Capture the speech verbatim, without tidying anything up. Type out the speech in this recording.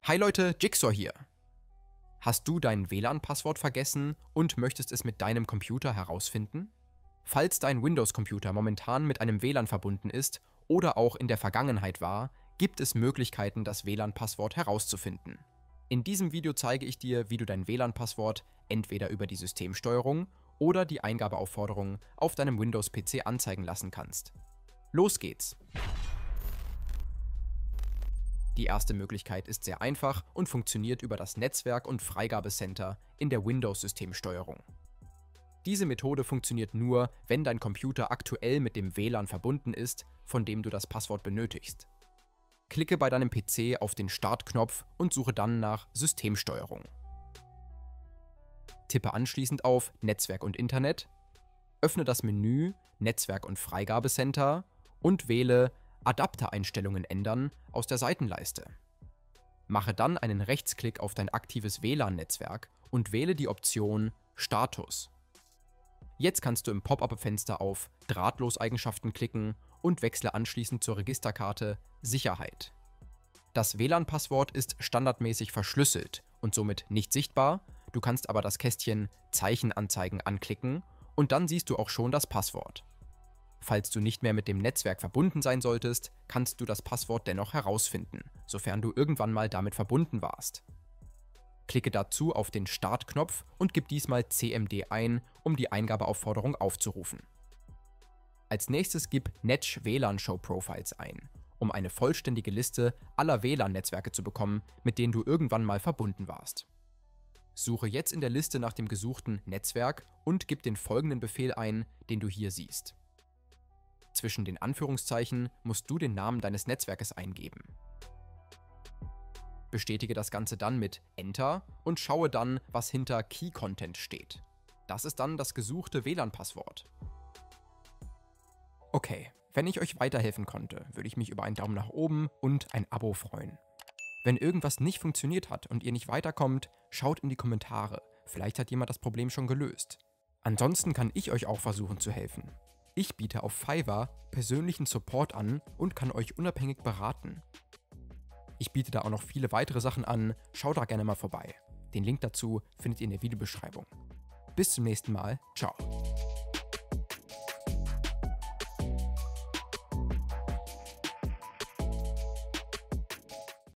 Hi Leute, Jigsaw hier. Hast du dein W L A N-Passwort vergessen und möchtest es mit deinem Computer herausfinden? Falls dein Windows-Computer momentan mit einem W L A N verbunden ist oder auch in der Vergangenheit war, gibt es Möglichkeiten, das W L A N-Passwort herauszufinden. In diesem Video zeige ich dir, wie du dein W L A N-Passwort entweder über die Systemsteuerung oder die Eingabeaufforderung auf deinem Windows-P C anzeigen lassen kannst. Los geht's! Die erste Möglichkeit ist sehr einfach und funktioniert über das Netzwerk- und Freigabecenter in der Windows-Systemsteuerung. Diese Methode funktioniert nur, wenn dein Computer aktuell mit dem W L A N verbunden ist, von dem du das Passwort benötigst. Klicke bei deinem P C auf den Startknopf und suche dann nach Systemsteuerung. Tippe anschließend auf Netzwerk und Internet, öffne das Menü Netzwerk- und Freigabecenter und wähle Adaptereinstellungen ändern aus der Seitenleiste. Mache dann einen Rechtsklick auf dein aktives W L A N-Netzwerk und wähle die Option Status. Jetzt kannst du im Pop-up-Fenster auf Drahtlos-Eigenschaften klicken und wechsle anschließend zur Registerkarte Sicherheit. Das W L A N-Passwort ist standardmäßig verschlüsselt und somit nicht sichtbar, du kannst aber das Kästchen Zeichenanzeigen anklicken und dann siehst du auch schon das Passwort. Falls du nicht mehr mit dem Netzwerk verbunden sein solltest, kannst du das Passwort dennoch herausfinden, sofern du irgendwann mal damit verbunden warst. Klicke dazu auf den Startknopf und gib diesmal C M D ein, um die Eingabeaufforderung aufzurufen. Als nächstes gib Netsch W L A N Show Profiles ein, um eine vollständige Liste aller W L A N-Netzwerke zu bekommen, mit denen du irgendwann mal verbunden warst. Suche jetzt in der Liste nach dem gesuchten Netzwerk und gib den folgenden Befehl ein, den du hier siehst. Zwischen den Anführungszeichen musst du den Namen deines Netzwerkes eingeben. Bestätige das Ganze dann mit Enter und schaue dann, was hinter Key Content steht. Das ist dann das gesuchte W L A N-Passwort. Okay, wenn ich euch weiterhelfen konnte, würde ich mich über einen Daumen nach oben und ein Abo freuen. Wenn irgendwas nicht funktioniert hat und ihr nicht weiterkommt, schaut in die Kommentare. Vielleicht hat jemand das Problem schon gelöst. Ansonsten kann ich euch auch versuchen zu helfen. Ich biete auf Fiverr persönlichen Support an und kann euch unabhängig beraten. Ich biete da auch noch viele weitere Sachen an, schaut da gerne mal vorbei. Den Link dazu findet ihr in der Videobeschreibung. Bis zum nächsten Mal, ciao.